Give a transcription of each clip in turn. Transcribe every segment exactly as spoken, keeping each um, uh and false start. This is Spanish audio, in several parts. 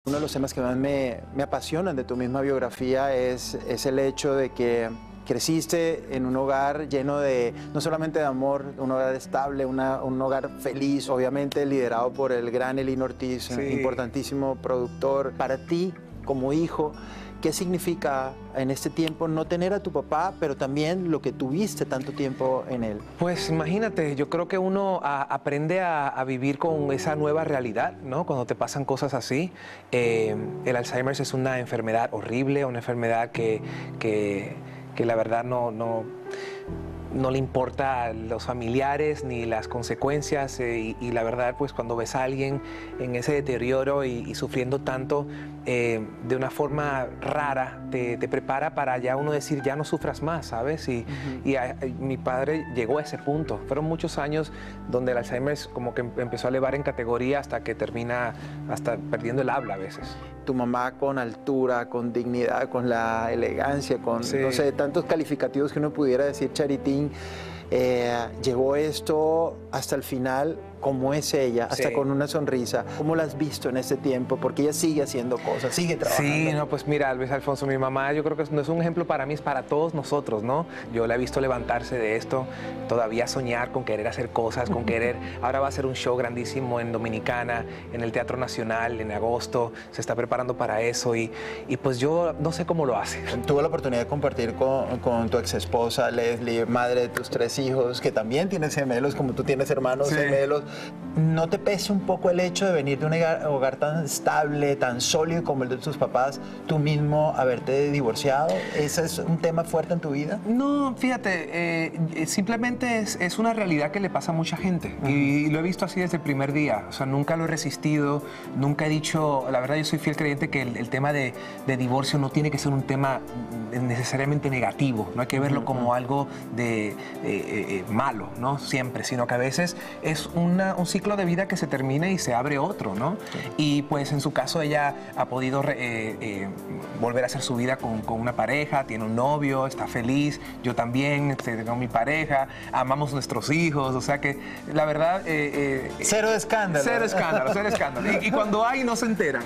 Uno de los temas que más me, me apasionan de tu misma biografía es, es el hecho de que creciste en un hogar lleno de, no solamente de amor, un hogar estable, una, un hogar feliz, obviamente liderado por el gran Elín Ortiz, sí. Importantísimo productor. Para ti, como hijo, ¿qué significa en este tiempo no tener a tu papá, pero también lo que tuviste tanto tiempo en él? Pues imagínate, yo creo que uno a, aprende a, a vivir con esa nueva realidad, ¿no? Cuando te pasan cosas así. Eh, el Alzheimer es una enfermedad horrible, una enfermedad que, que, que la verdad no... no no le importa a los familiares ni las consecuencias eh, y, y la verdad pues cuando ves a alguien en ese deterioro y, y sufriendo tanto eh, de una forma rara te, te prepara para ya uno decir ya no sufras más, ¿sabes? Y, uh-huh. y, a, y mi padre llegó a ese punto. Fueron muchos años donde el Alzheimer como que empezó a elevar en categoría hasta que termina hasta perdiendo el habla a veces. Tu mamá con altura, con dignidad, con la elegancia, con sí. no sé, tantos calificativos que uno pudiera decir, Charitín, eh, llevó esto hasta el final. ¿Cómo es ella? Hasta sí. con una sonrisa. ¿Cómo la has visto en este tiempo? Porque ella sigue haciendo cosas, sigue trabajando. Sí, no, pues mira, Luis Alfonso, mi mamá, yo creo que no es un ejemplo para mí, es para todos nosotros, ¿no? Yo la he visto levantarse de esto, todavía soñar con querer hacer cosas, con querer... Ahora va a hacer un show grandísimo en Dominicana, en el Teatro Nacional, en agosto, se está preparando para eso y, y pues yo no sé cómo lo hace. Tuve la oportunidad de compartir con, con tu ex esposa, Leslie, madre de tus tres hijos, que también tienes gemelos, como tú tienes hermanos sí. gemelos. ¿No te pesa un poco el hecho de venir de un hogar, hogar tan estable, tan sólido como el de tus papás, tú mismo haberte divorciado? ¿Ese es un tema fuerte en tu vida? No, fíjate, eh, simplemente es, es una realidad que le pasa a mucha gente. Uh-huh. Y lo he visto así desde el primer día. O sea, nunca lo he resistido, nunca he dicho... La verdad, yo soy fiel creyente que el, el tema de, de divorcio no tiene que ser un tema necesariamente negativo. No hay que verlo uh-huh. como algo de eh, eh, malo, ¿no? Siempre, sino que a veces es una, un ciclo de vida que se termina y se abre otro, ¿no? Sí. Y pues en su caso ella ha podido eh, eh, volver a hacer su vida con, con una pareja, tiene un novio, está feliz, yo también tengo mi pareja, amamos nuestros hijos, o sea que la verdad... Eh, eh, cero escándalo. Cero escándalo, cero escándalo. Y, y cuando hay no se enteran.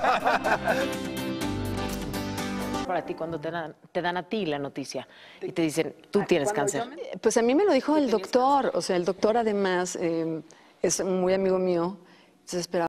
Para ti cuando te dan, te dan a ti la noticia y te dicen, tú tienes cáncer? Me... Pues a mí me lo dijo el doctor, o sea, el doctor además eh, es muy amigo mío, se esperaba.